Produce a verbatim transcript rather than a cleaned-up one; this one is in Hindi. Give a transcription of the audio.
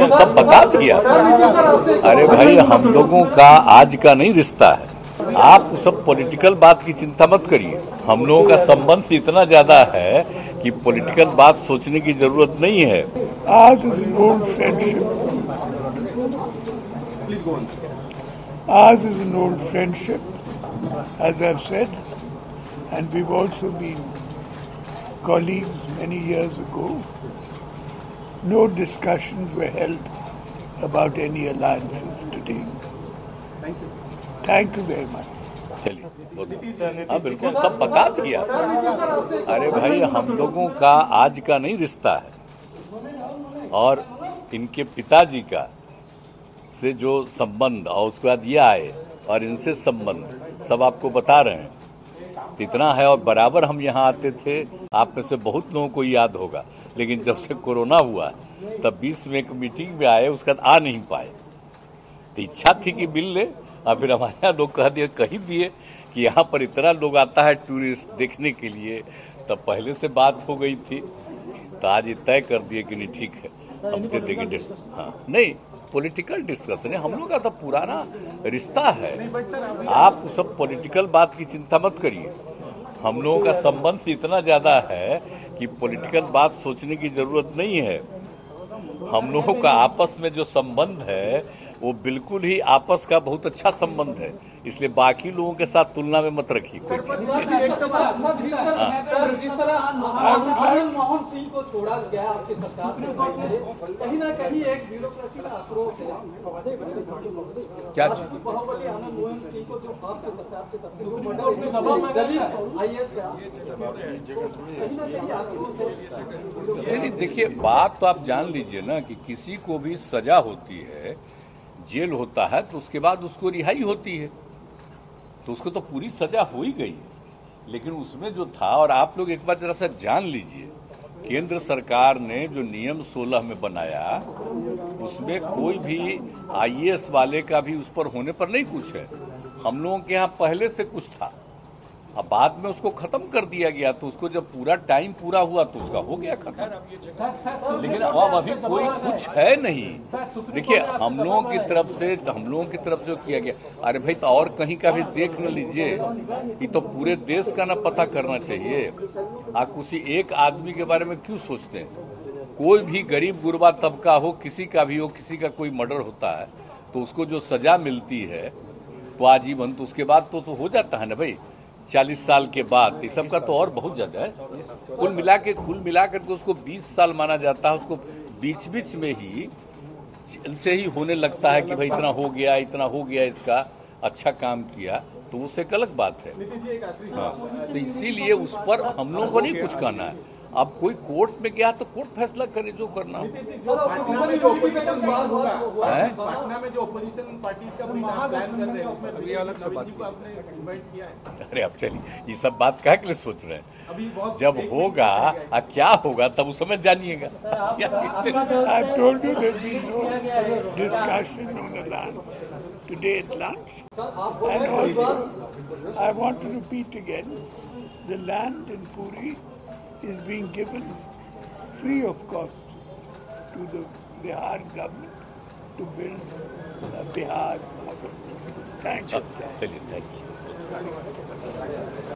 बिल्कुल सब बता दिया। अरे भाई, हम लोगों का आज का नहीं रिश्ता है। आप सब पॉलिटिकल बात की चिंता मत करिए। हम लोगों का संबंध से इतना ज्यादा है कि पॉलिटिकल बात सोचने की जरूरत नहीं है। Ours is an old friendship. Ours is an old friendship, as I've said, and we've also been colleagues many years ago. No discussions were held about any alliances today. Thank you. Thank you very much. चलिए, हाँ बिल्कुल सब बता दिया। अरे भाई, हम लोगों का आज का नहीं रिश्ता है, और इनके पिताजी का से जो संबंध और उसके बाद ये आए और इनसे संबंध सब आपको बता रहे हैं। इतना है, और बराबर हम यहाँ आते थे। आप में से बहुत लोगों को याद होगा, लेकिन जब से कोरोना हुआ तब बीस में एक मीटिंग में आए, उसके बाद आ नहीं पाए। तो इच्छा थी कि मिल ले, और फिर हमारे यहाँ लोग कह दिए कह दिए कि यहाँ पर इतना लोग आता है टूरिस्ट देखने के लिए। तब पहले से बात हो गई थी, तो आज ये तय कर दिए कि नहीं ठीक है, हम दे देंगे। हाँ, नहीं पॉलिटिकल डिस्कशन है, हम लोग का तो पुराना रिश्ता है। आप सब पॉलिटिकल बात की चिंता मत करिए। हम लोगों का संबंध से इतना ज्यादा है कि पॉलिटिकल बात सोचने की जरूरत नहीं है। हम लोगों का आपस में जो संबंध है वो बिल्कुल ही आपस का बहुत अच्छा संबंध है, इसलिए बाकी लोगों के साथ तुलना में मत रखिए कोई चीज। मनमोहन सिंह को छोड़ा गया आपकी सरकार में, कहीं ना कहीं एक ब्यूरोक्रेसी का आक्रोश है। क्या मनमोहन सिंह को जो आपकी सरकार के सबसे नहीं, देखिए बात तो आप जान लीजिए ना कि किसी को भी सजा होती है, जेल होता है, तो उसके बाद उसको रिहाई होती है, तो उसको तो पूरी सजा हो ही गई है। लेकिन उसमें जो था, और आप लोग एक बार जरा सा जान लीजिए, केंद्र सरकार ने जो नियम सोलह में बनाया उसमें कोई भी आईएएस वाले का भी उस पर होने पर नहीं कुछ है। हम लोगों के यहाँ पहले से कुछ था, अब बाद में उसको खत्म कर दिया गया, तो उसको जब पूरा टाइम पूरा हुआ तो उसका हो गया खत्म। लेकिन अब अभी कोई कुछ है नहीं। देखिए, हम लोगों की तरफ से हम लोगों की तरफ जो किया गया, अरे भाई तो और कहीं का भी देख न लीजिए, ये तो पूरे देश का ना पता करना चाहिए। आप किसी एक आदमी के बारे में क्यों सोचते हैं? कोई भी गरीब गुरबा तबका हो, किसी का भी हो, किसी का कोई मर्डर होता है तो उसको जो सजा मिलती है तो आजीवन, तो उसके बाद तो, तो हो जाता है ना भाई, चालीस साल के बाद। इस सब का तो और बहुत ज्यादा है। कुल मिला के कुल मिला करके उसको बीस साल माना जाता है। उसको बीच बीच में ही से ही होने लगता है कि भाई इतना हो गया, इतना हो गया, इसका अच्छा काम किया, तो उससे एक अलग बात है। हाँ, तो इसीलिए उस पर हम लोगों को नहीं कुछ कहना है। अब कोई कोर्ट में गया तो कोर्ट फैसला करे जो करना हो। पटना में जो ऑपोजिशन पार्टी का प्लान कर रहे हैं, उसमें ये अलग से बात को आपने इनवाइट किया है। अरे अब चलिए, ये सब बात क्या के लिए सोच रहे हैं? अभी जब होगा आ, क्या होगा तब उस समय जानिएगा। I've told you there's been no discussion on the land today at lunch. And also, I want to repeat again, the land in Puri is being given free of cost to the Bihar government to build a Bihar. Thank you. चलिए, थैंक यू।